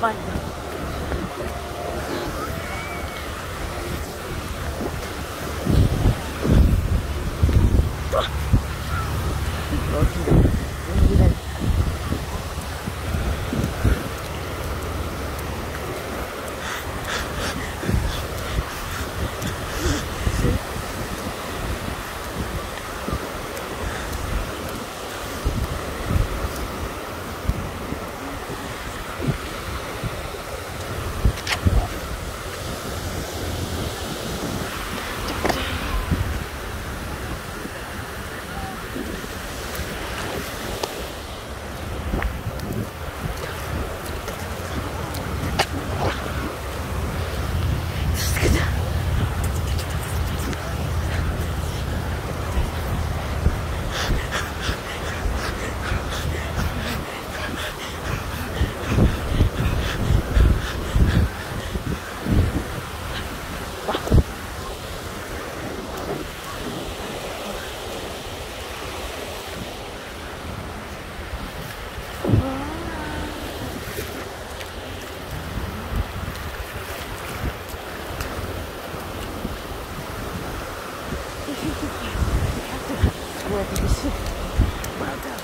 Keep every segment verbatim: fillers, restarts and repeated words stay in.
find them. Well done.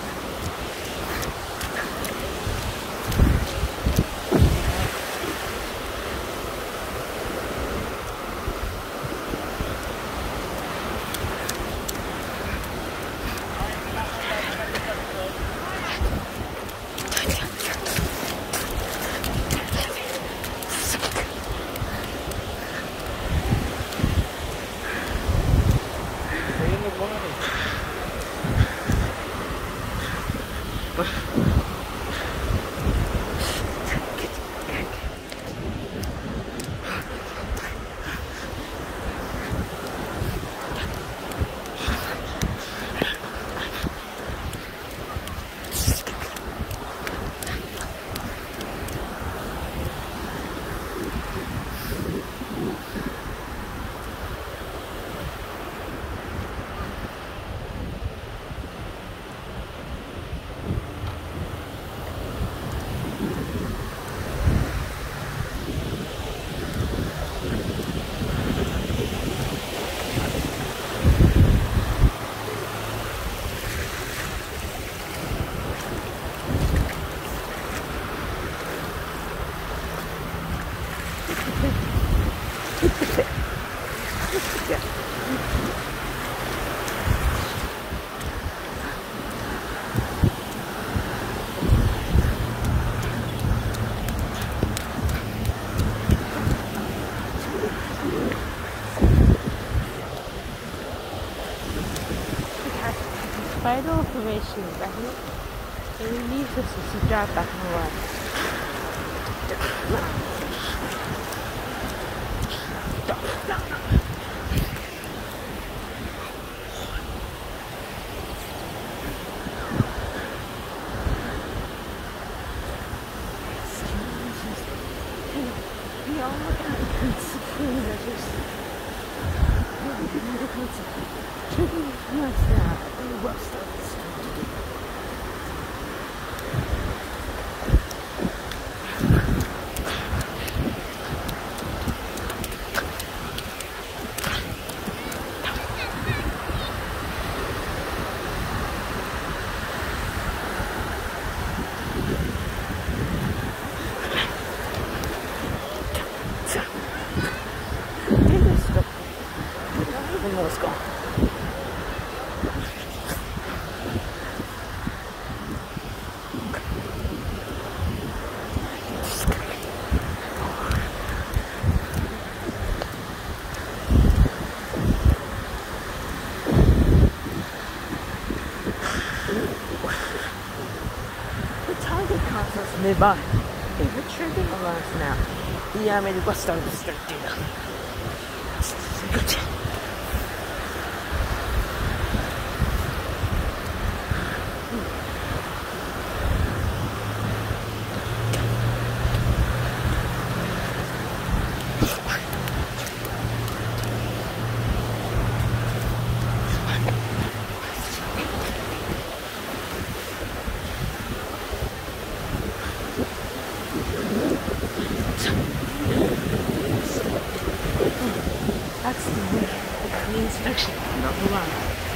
Final information is that he leaves us as he drives back on the way. We all look at the consequences of this. What's that? What's that? Let's go. The target console's nearby. If the trigger alarms now, the animated bus stop will start doing that. Good. Yeah. The clean section, number one.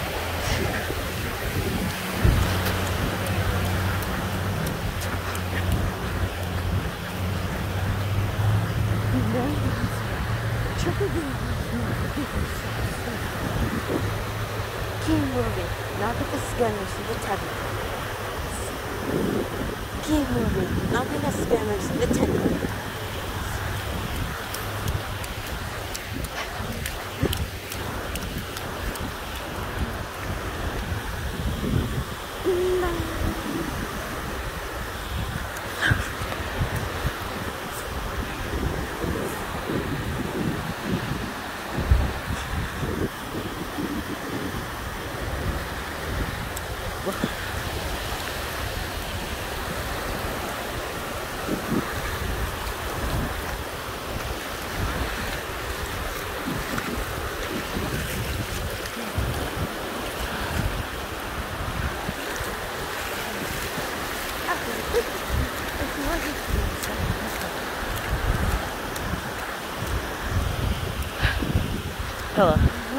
Keep moving, not with the scanners and the tablet. Keep moving, not with the scanners and the tablet. Hello.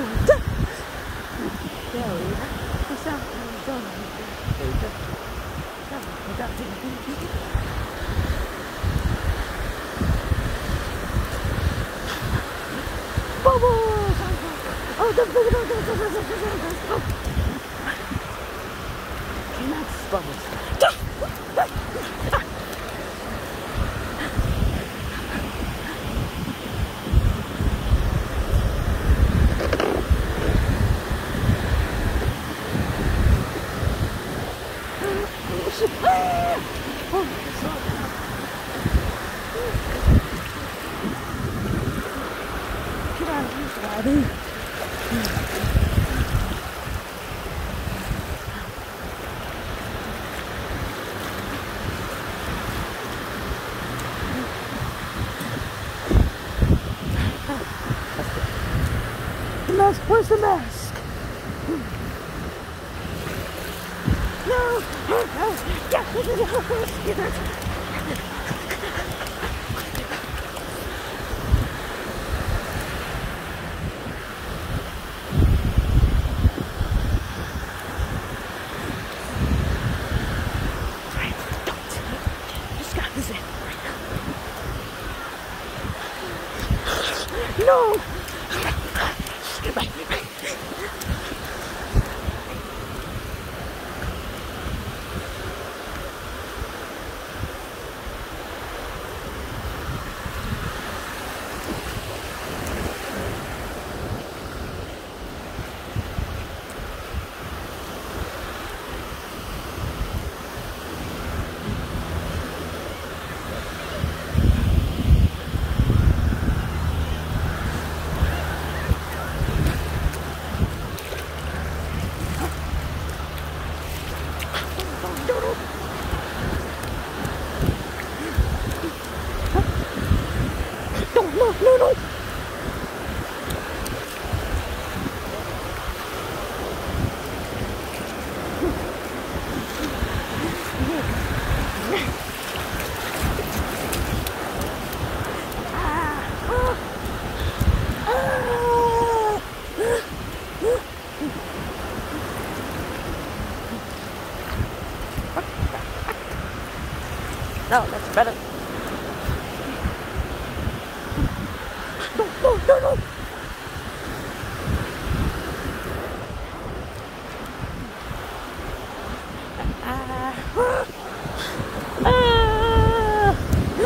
Bubbles! Oh, the bubbles! Not bubbles. Get out of here, Daddy. The mask, where's the mask? No! No! No, no, no! No, that's better. No, no, no, no. Ah. Ah.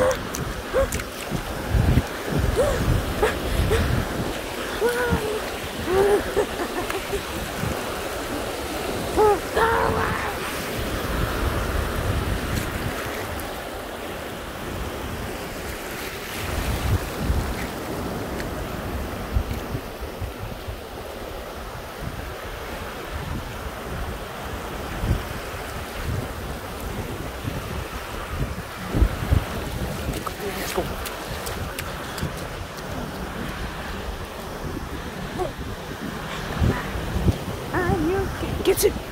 Let's go. And you get it.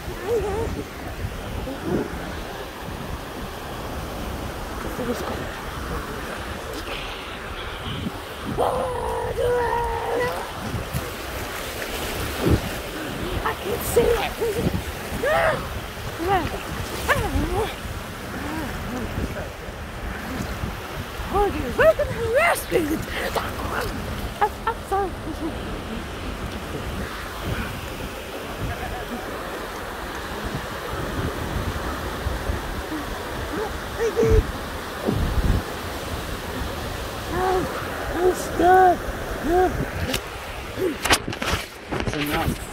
Let's go. see it. Oh, dude, we're gonna harass me. I'm, I'm sorry. I'm stuck. It's enough.